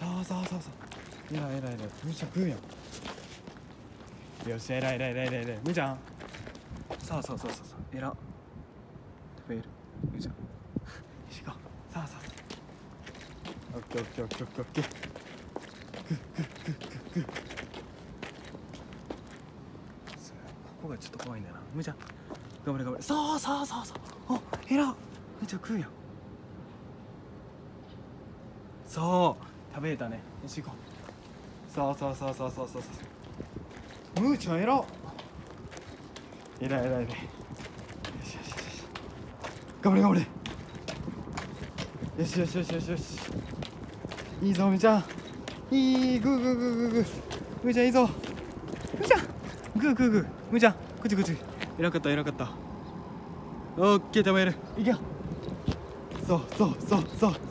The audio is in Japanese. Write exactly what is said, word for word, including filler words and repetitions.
そうそうそうそう。えらいえらいえらい。むーちゃん食うやん。よし、えらいえらいえらいえらいえらい。むーちゃん。そうそうそうそうそう。えら。食べる。むーちゃん。よし行こう。さあさあさあ。オッケーオッケーオッケーオッケーオッケー。グーグーグーグーグー。ここがちょっと怖いんだよな。むーちゃん。頑張れ頑張れ。そうそうそうそう。お、えら。むーちゃん食うやん。そう食べれたね。よし行こう。そうそうそうそうそうそうそう。むーちゃんえら。えらいえらいえらい。よしよしよしよし。頑張れ頑張れ。よしよしよしよしよし。いいぞむーちゃん。いいグーグーグーグーグー。むーちゃんいいぞ。むーちゃんグーグーグー。むーちゃんこっちこっち。えらかったえらかった。オッケー食べる。いけよ。そうそうそうそう